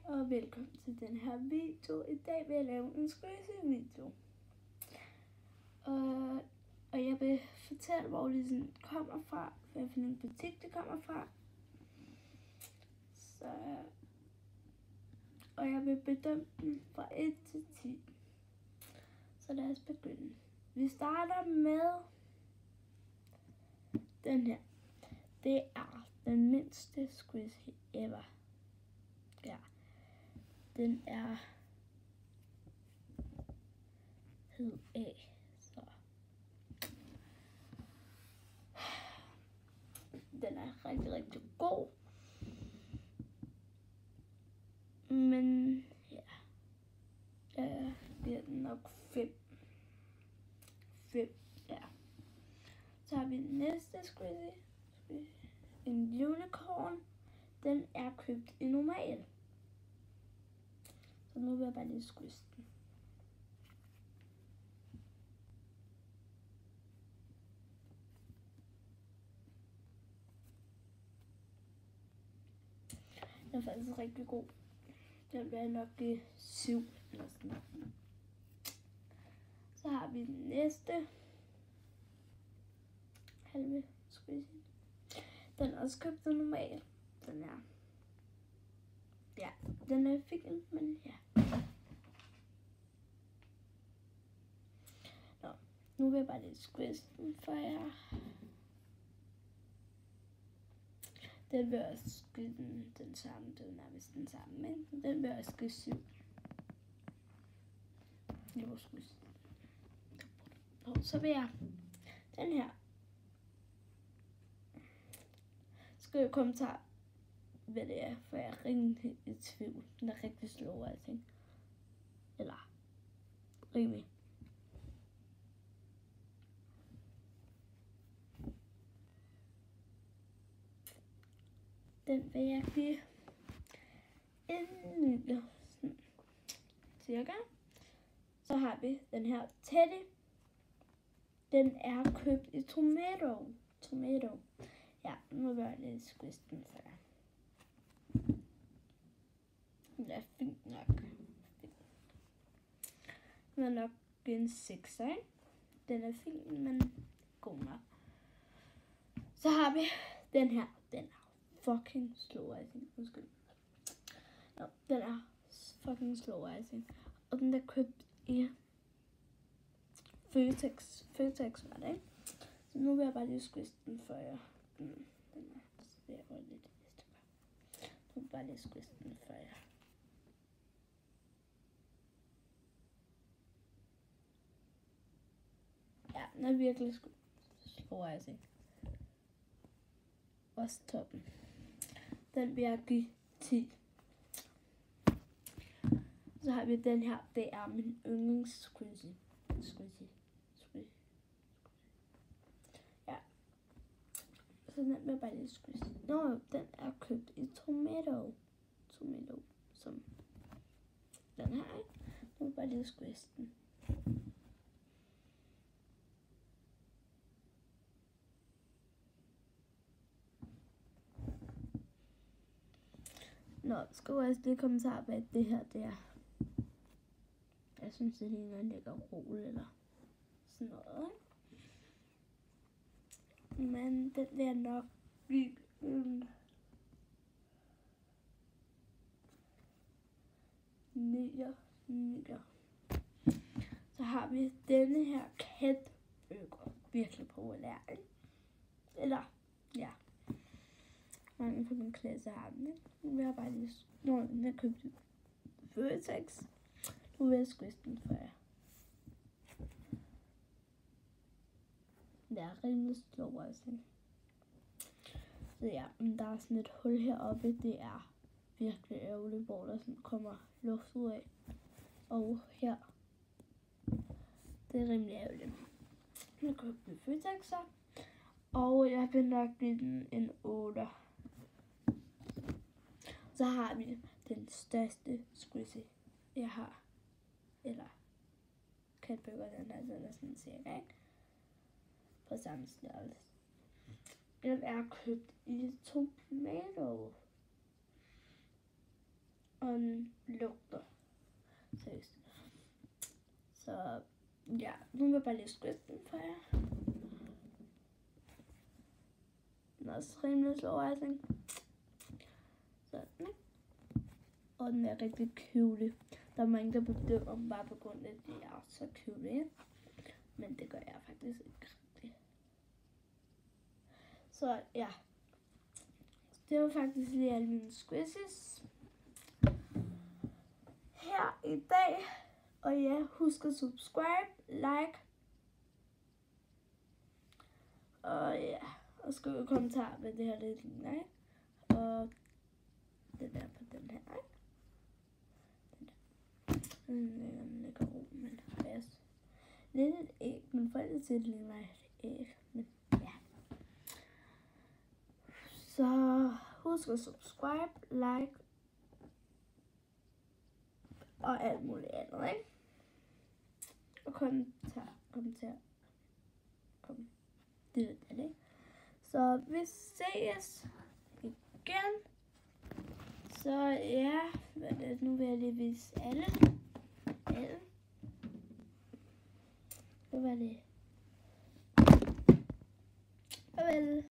og velkommen til den her video. I dag vil jeg lave en squeezy-video. Og jeg vil fortælle, hvor det sådan kommer fra, hvad for en butik det kommer fra. Og jeg vil bedømme den fra 1 til 10. Så lad os begynde. Vi starter med den her. Det er den mindste squeezy ever. Ja. Den er hed A. Så den er rigtig, rigtig god. Men ja, jeg giver den nok 5. Ja. Så har vi den næste squeezy. En unicorn. Den er købt i normal. Så nu vil jeg bare lige squeeze den. Den er faktisk rigtig god. Den bliver nok 7 eller sådan. Så har vi den næste halve squeezy. Den er også købt normal. Den er, ja, den er fin, men ja. Nå, nu vil jeg bare lige squeeze den for jer. Den vil også give den samme, det er nærmest den samme, men den vil også give 7. Jeg må squeeze. Så vil jeg den her. Skriv i kommentar, hvad det er, for jeg er rigtig i tvivl. Den er rigtig slå, alting. Eller rimelig. Den vil jeg give en lille cirka. Så har vi den her Teddy. Den er købt i Tomato. Ja, nu vil jeg lige squeeze den for jer. Den er fint nok. Den er nok en 6, ikke? Den er fin, men god nok. Så har vi den her. Den er fucking slow, I think. Undskyld. Nå, den er fucking slow, I think. Og den er købt i Føtex var det, ikke? Så nu vil jeg bare lige squeeze den for jer. Den er svær lidt. Nu vil jeg bare lige squeeze den for jer. Ja, den er virkelig slow, I think. Også toppen. Den vil jeg give 10. Så har vi den her. Det er min yndlings squeezy. Ja. Så den vil jeg bare lige squeeze. Nå, den er købt i Tomato. Som den her, ikke? Nu vil jeg bare lige squeeze den. Nå, skriv også lige i kommentarer, hvad det her det er. Jeg synes, det ligner en lækker rol eller sådan noget, ikke? Men den vil jeg nok give en 9. Så har vi denne her Cat Burger. Virkelig populær, ikke? Eller, ja. Mange på min klasse har den, ikke? Nu vil jeg bare lige... Nå, den er købt i Føtex. Nu vil jeg squeeze den for jer. Det er rimelig slow, altså. Så ja, men der er sådan et hul heroppe. Det er virkelig ærgerligt, hvor der sådan kommer luft ud af. Og her. Det er rimelig ærgerligt. Nu købte vi Føtex så. Og jeg vil nok give den en 8. Så har vi den største squeezy, jeg har. Eller Cat Burger, den er sådan cirka, ikke? På samme størrelse. Den er købt i Tomato. og den lugter. Seriøst. Så ja, nu vil jeg bare lige squishe den for jer. Den er også rimelig slow icing. Sådan, ikke? Og den er rigtig kølig. Der er mange, der bedømmer dem bare på grund af, at de er så kølige. Men det gør jeg faktisk ikke rigtigt. Så ja. Det var faktisk lige alle mine squishes her i dag. Og ja, husk at subscribe, like. Og ja, og skriv i kommentarer, hvad det her lidt ligner, ikke? Og den der på den her, ikke? Den ligger ro, men yes. Lidt et æg, men folk siger, det ligner et æg, men ja. Så husk at subscribe, like og alt muligt andet, ikke? Og kommenter. Det er det, ikke? Så vi ses igen. Så ja, nu vil jeg lige vise alle. Hvad var det? Farvel.